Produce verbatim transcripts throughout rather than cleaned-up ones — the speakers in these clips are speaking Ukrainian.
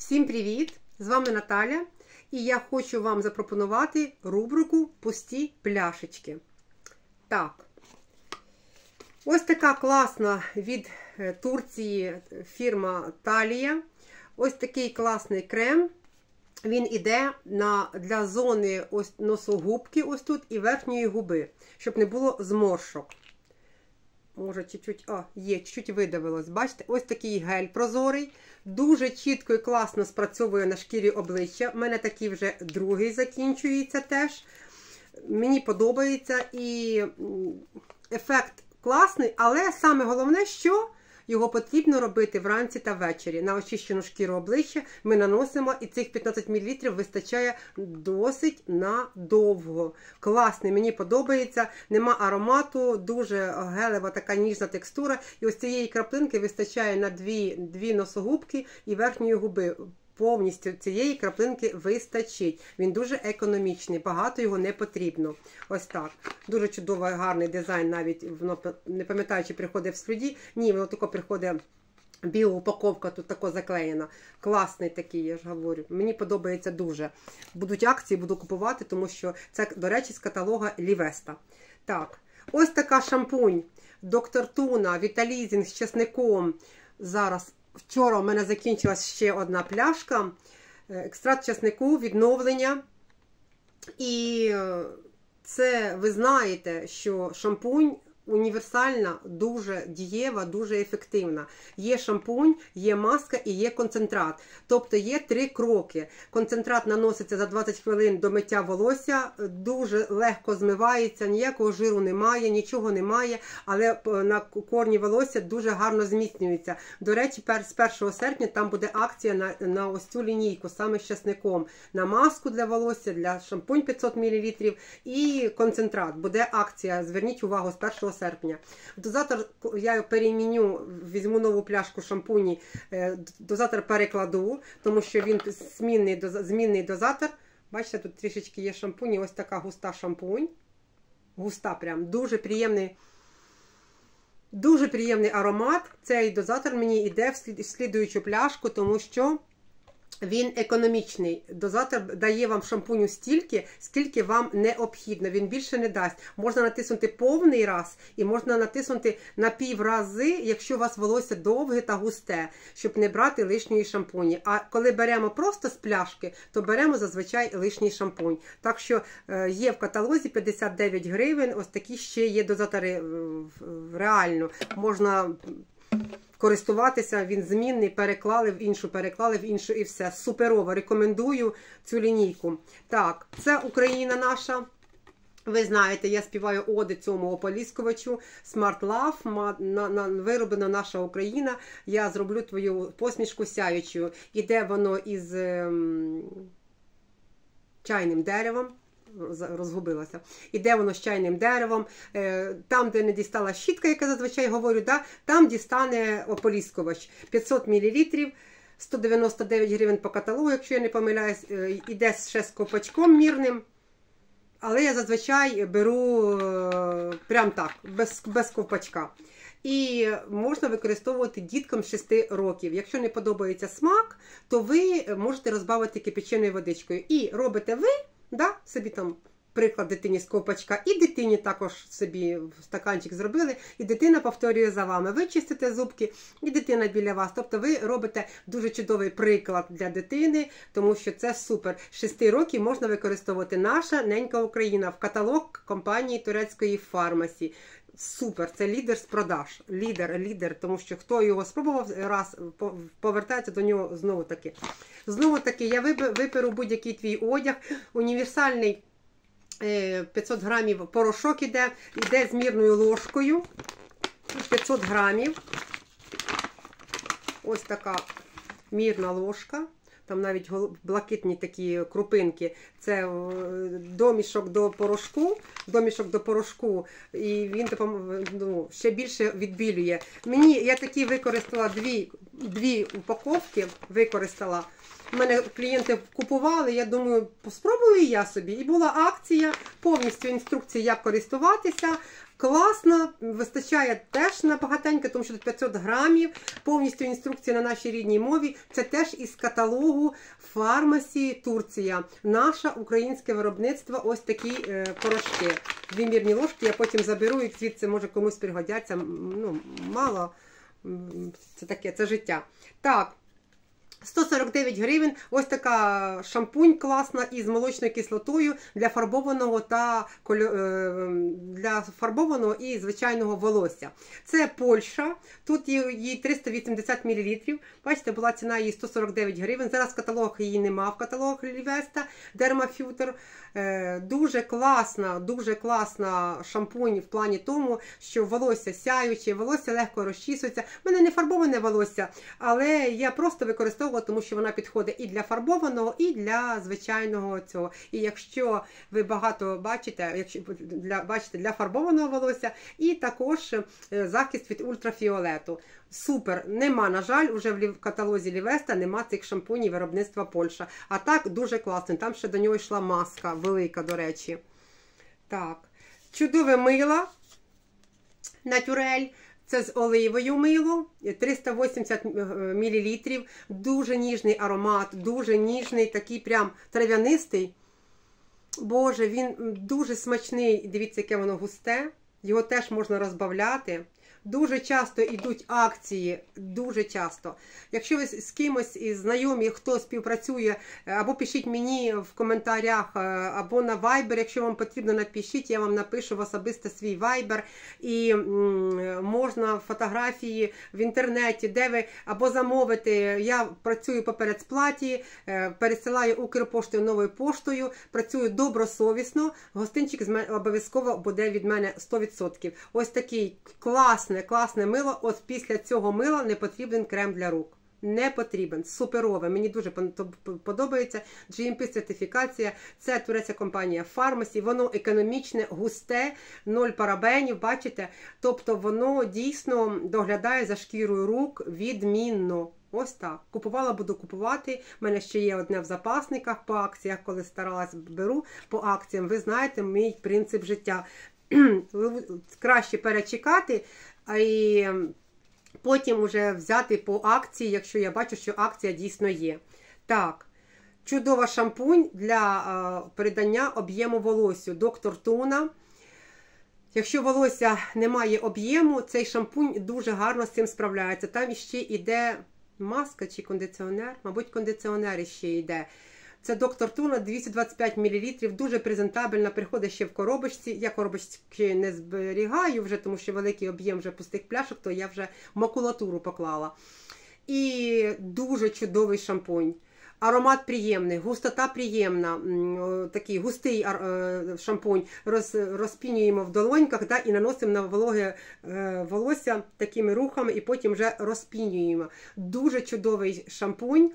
Всім привіт! З вами Наталя, і я хочу вам запропонувати рубрику «Пусті пляшечки». Так, ось така класна від Турції фірма Талія. Ось такий класний крем. Він іде на, для зони ось носогубки ось тут і верхньої губи, щоб не було зморшок. Може, чуть-чуть, а, є, чуть-чуть видавилось. Бачите, ось такий гель прозорий. Дуже чітко і класно спрацьовує на шкірі обличчя. У мене такий вже другий закінчується теж. Мені подобається і ефект класний, але саме головне, що його потрібно робити вранці та ввечері. На очищену шкіру обличчя ми наносимо, і цих п'ятнадцять мілілітрів вистачає досить надовго. Класний, мені подобається, нема аромату, дуже гелева така ніжна текстура. І ось цієї краплинки вистачає на дві, дві носогубки і верхньої губи. Повністю цієї краплинки вистачить. Він дуже економічний, багато його не потрібно. Ось так. Дуже чудовий, гарний дизайн, навіть, воно, не пам'ятаю, чи приходить в сліді. Ні, воно тако приходить, біла упаковка тут тако заклеєна. Класний такий, я ж говорю. Мені подобається дуже. Будуть акції, буду купувати, тому що це, до речі, з каталога Лівеста. Так, ось така шампунь. Доктор Туна, Віталізінг з чесником. Зараз. Вчора у мене закінчилась ще одна пляшка. Екстракт чеснику, відновлення. І це, ви знаєте, що шампунь універсальна, дуже дієва, дуже ефективна. Є шампунь, є маска і є концентрат. Тобто є три кроки. Концентрат наноситься за двадцять хвилин до миття волосся, дуже легко змивається, ніякого жиру немає, нічого немає, але на корні волосся дуже гарно зміцнюється. До речі, з першого серпня там буде акція на, на ось цю лінійку, саме з часником. На маску для волосся, для шампунь п'ятсот мілілітрів і концентрат. Буде акція, зверніть увагу, з першого серпня. Дозатор я переміню, візьму нову пляшку шампуні, дозатор перекладу, тому що він змінний, змінний дозатор. Бачите, тут трішечки є шампуні, ось така густа шампунь. Густа прям, дуже приємний, дуже приємний аромат. Цей дозатор мені йде в слідуючу пляшку, тому що він економічний. Дозатор дає вам шампуню стільки, скільки вам необхідно. Він більше не дасть. Можна натиснути повний раз і можна натиснути на пів рази, якщо у вас волосся довге та густе, щоб не брати лишньої шампуні. А коли беремо просто з пляшки, то беремо зазвичай лишній шампунь. Так що є в каталозі п'ятдесят дев'ять гривень, ось такі ще є дозатори реально. Можна користуватися, він змінний, переклали в іншу, переклали в іншу і все. Суперово, рекомендую цю лінійку. Так, це Україна наша. Ви знаєте, я співаю оди цьому ополіскувачу. Smart Love, на, на, вироблена наша Україна. Я зроблю твою посмішку сяючою. Іде воно із ем, чайним деревом. Розгубилася. Іде воно з чайним деревом. Там, де не дістала щітка, яка зазвичай говорю, да, там дістане ополіскувач. п'ятсот мілілітрів, сто дев'яносто дев'ять гривень по каталогу, якщо я не помиляюсь. Іде ще з ковпачком мірним. Але я зазвичай беру прям так, без, без ковпачка. І можна використовувати діткам шести років. Якщо не подобається смак, то ви можете розбавити кипяченою водичкою. І робите ви, да, собі там приклад дитині з ковпачка, і дитині також собі стаканчик зробили, і дитина повторює за вами. Ви чистите зубки, і дитина біля вас. Тобто ви робите дуже чудовий приклад для дитини, тому що це супер. З шести років можна використовувати наша ненька Україна в каталог компанії турецької фармасі. Супер, це лідер з продаж. Лідер, лідер, тому що хто його спробував раз, повертається до нього знову таки. Знову таки, я виперу будь-який твій одяг. Універсальний п'ятсот грамів порошок іде, іде з мірною ложкою. п'ятсот грамів. Ось така мірна ложка. Там навіть блакитні такі крупинки. Це домішок до порошку, домішок до порошку, і він ну, ще більше відбілює. Мені, я такі використала дві, дві упаковки, використала. У мене клієнти купували, я думаю, спробую і я собі. І була акція, повністю інструкція, як користуватися. Класно, вистачає теж на багатенько, тому що тут п'ятсот грамів, повністю інструкція на нашій рідній мові. Це теж із каталогу Фармасі Турція. Наше українське виробництво, ось такі е, порошки. Дві мірні ложки, я потім заберу, їх звідси, може комусь пригодяться, ну, мало, це таке, це життя. Так. сто сорок дев'ять гривень, ось така шампунь класна із молочною кислотою для фарбованого та для фарбованого і звичайного волосся. Це Польща, тут її триста вісімдесят мілілітрів, бачите, була ціна її сто сорок дев'ять гривень, зараз в каталогах її нема, в каталогах Лівеста, Дермафютер. Дуже класна, дуже класна шампунь в плані тому, що волосся сяюче, волосся легко розчісується. У мене не фарбоване волосся, але я просто використовувала, тому що вона підходить і для фарбованого, і для звичайного цього. І якщо ви багато бачите, якщо для, бачите, для фарбованого волосся, і також захист від ультрафіолету. Супер, нема, на жаль, уже в каталозі Лівеста нема цих шампунів виробництва Польща. А так, дуже класно. Там ще до нього йшла маска, велика, до речі. Так, чудове мило, натюрель. Це з оливою мило, триста вісімдесят мілілітрів, дуже ніжний аромат, дуже ніжний, такий прям трав'янистий. Боже, він дуже смачний, дивіться, яке воно густе, його теж можна розбавляти. Дуже часто йдуть акції, дуже часто. Якщо ви з кимось із знайомі, хто співпрацює, або пишіть мені в коментарях, або на Viber, якщо вам потрібно, напишіть, я вам напишу в особисто свій Viber. І можна фотографії в інтернеті, де ви, або замовити. Я працюю по передсплаті, пересилаю Укрпоштою, новою поштою, працюю добросовісно, гостинчик обов'язково буде від мене сто відсотків. Ось такий класний, класне мило, от після цього мила не потрібен крем для рук. Не потрібен. Суперове. Мені дуже подобається. джі ем пі-сертифікація. Це турецька компанія Фармасі. Воно економічне, густе, ноль парабенів, бачите? Тобто воно дійсно доглядає за шкірою рук відмінно. Ось так. Купувала, буду купувати. У мене ще є одне в запасниках по акціях, коли старалась, беру по акціям. Ви знаєте, мій принцип життя. Краще перечекати, і потім вже взяти по акції, якщо я бачу, що акція дійсно є. Так, чудова шампунь для передання об'єму волосю. Доктор Туна. Якщо волосся не має об'єму, цей шампунь дуже гарно з цим справляється. Там ще йде маска чи кондиціонер, мабуть, кондиціонер ще йде. Це доктор Туна, двісті двадцять п'ять мілілітрів, дуже презентабельна, приходить ще в коробочці. Я коробочки не зберігаю вже, тому що великий об'єм вже пустих пляшок, то я вже макулатуру поклала. І дуже чудовий шампунь. Аромат приємний, густота приємна, такий густий шампунь. Роз, розпінюємо в долоньках, да, і наносимо на вологе волосся такими рухами, і потім вже розпінюємо. Дуже чудовий шампунь.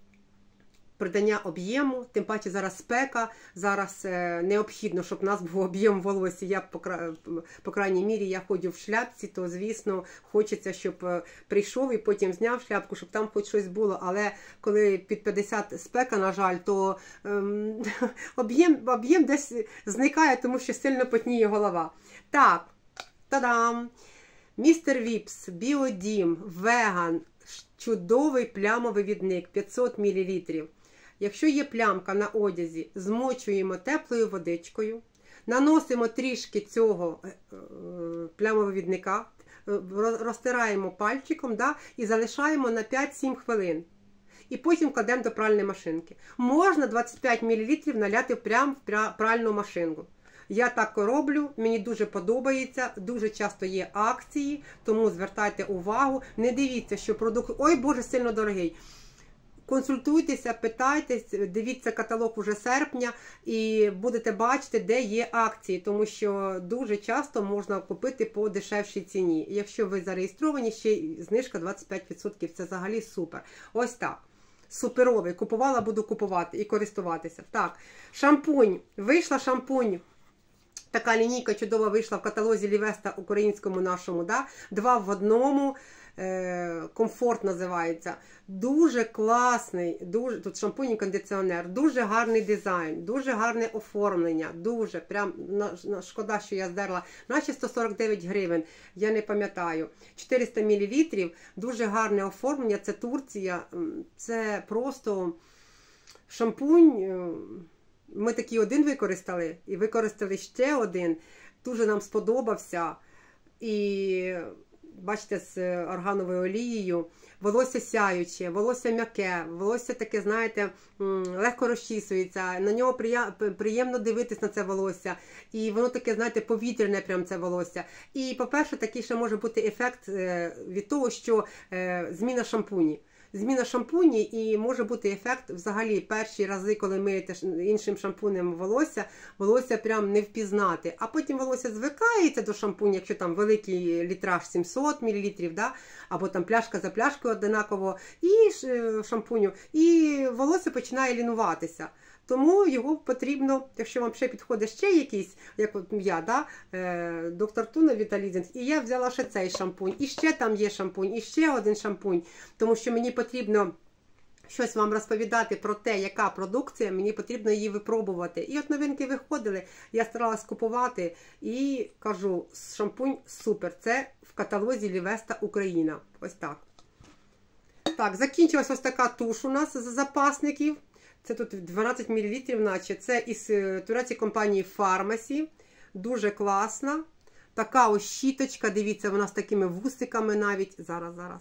Придання об'єму, тим паче зараз спека, зараз е, необхідно, щоб у нас був об'єм волосся. Я, по, по крайній мірі, я ходжу в шляпці, то, звісно, хочеться, щоб е, прийшов і потім зняв шляпку, щоб там хоч щось було. Але коли під п'ятдесят спека, на жаль, то е, об'єм об'єм десь зникає, тому що сильно потніє голова. Так, та-дам! містер Віпс, Біодім, Веган, чудовий плямовий відник, п'ятсот мілілітрів. Якщо є плямка на одязі, змочуємо теплою водичкою, наносимо трішки цього плямового відника, розтираємо пальчиком, да, і залишаємо на п'ять-сім хвилин. І потім кладемо до пральної машинки. Можна двадцять п'ять мілілітрів наляти прямо в пральну машинку. Я так роблю, мені дуже подобається, дуже часто є акції, тому звертайте увагу. Не дивіться, що продукт, ой, Боже, сильно дорогий. Консультуйтеся, питайтесь, дивіться каталог уже серпня і будете бачити, де є акції, тому що дуже часто можна купити по дешевшій ціні. Якщо ви зареєстровані, ще й знижка двадцять п'ять відсотків, це взагалі супер. Ось так. Суперовий. Купувала, буду купувати і користуватися. Так, шампунь. Вийшла шампунь. Така лінійка чудова вийшла в каталозі Лівеста українському нашому, да? Два в одному. Комфорт називається. Дуже класний, дуже, тут шампунь і кондиціонер, дуже гарний дизайн, дуже гарне оформлення, дуже, прям, шкода, що я здерла, наче сто сорок дев'ять гривень, я не пам'ятаю, чотириста мілілітрів, дуже гарне оформлення, це Турція, це просто шампунь, ми такий один використали, і використали ще один, дуже нам сподобався, і бачите, з органовою олією, волосся сяюче, волосся м'яке, волосся таке, знаєте, легко розчісується, на нього приємно дивитись на це волосся, і воно таке, знаєте, повітряне прям це волосся. І, по-перше, такий ще може бути ефект від того, що зміна шампуні. Зміна шампуні, і може бути ефект взагалі перші рази, коли миєте іншим шампунем волосся, волосся прям не впізнати. А потім волосся звикається до шампуня, якщо там великий літраж сімсот мілілітрів, да? Або там пляшка за пляшкою однаково, і шампуню, і волосся починає лінуватися. Тому його потрібно, якщо вам ще підходить ще якийсь, як от я, да, е, доктор Туна Віталізінг, і я взяла ще цей шампунь, і ще там є шампунь, і ще один шампунь, тому що мені потрібно щось вам розповідати про те, яка продукція, мені потрібно її випробувати. І от новинки виходили, я старалась купувати, і кажу, шампунь супер, це в каталозі Лівеста Україна, ось так. Так, закінчилась ось така туш у нас з запасників. Це тут дванадцять мілілітрів, наче. Це із турецької компанії Pharmacy. Дуже класна. Така ось щіточка, дивіться, вона з такими вусиками навіть. Зараз, зараз.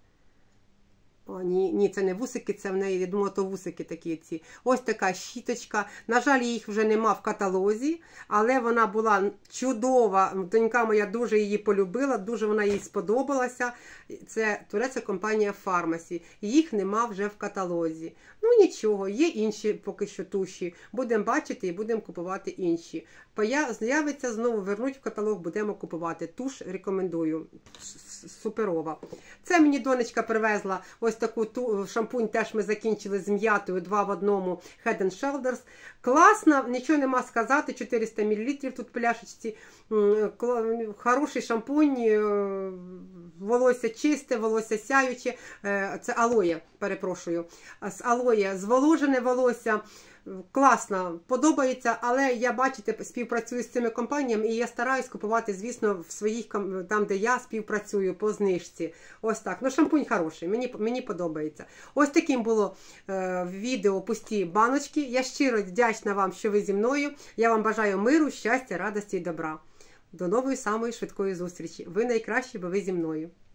О, ні, ні, це не вусики, це в неї, я думала, то вусики такі ці. Ось така щіточка. На жаль, їх вже нема в каталозі, але вона була чудова. Донька моя дуже її полюбила, дуже вона їй сподобалася. Це турецька компанія Pharmacy. Їх нема вже в каталозі. Ну нічого, є інші поки що туші. Будемо бачити і будемо купувати інші. З'явиться знову, вернуть в каталог, будемо купувати. Туш рекомендую. Суперова. Це мені донечка привезла ось таку ту, шампунь, теж ми закінчили з м'ятою, два в одному, Head and Shoulders. Класно, нічого нема сказати, чотириста мілілітрів тут в пляшечці. Хороший шампунь, волосся чисте, волосся сяюче, це алоє, перепрошую, з алоє, зволожене волосся. Класно, подобається, але я, бачите, співпрацюю з цими компаніями і я стараюсь купувати, звісно, в своїх, там, де я співпрацюю, по знижці. Ось так. Ну, шампунь хороший, мені, мені подобається. Ось таким було е, відео «Пусті баночки». Я щиро вдячна вам, що ви зі мною. Я вам бажаю миру, щастя, радості і добра. До нової самої швидкої зустрічі. Ви найкращі, бо ви зі мною.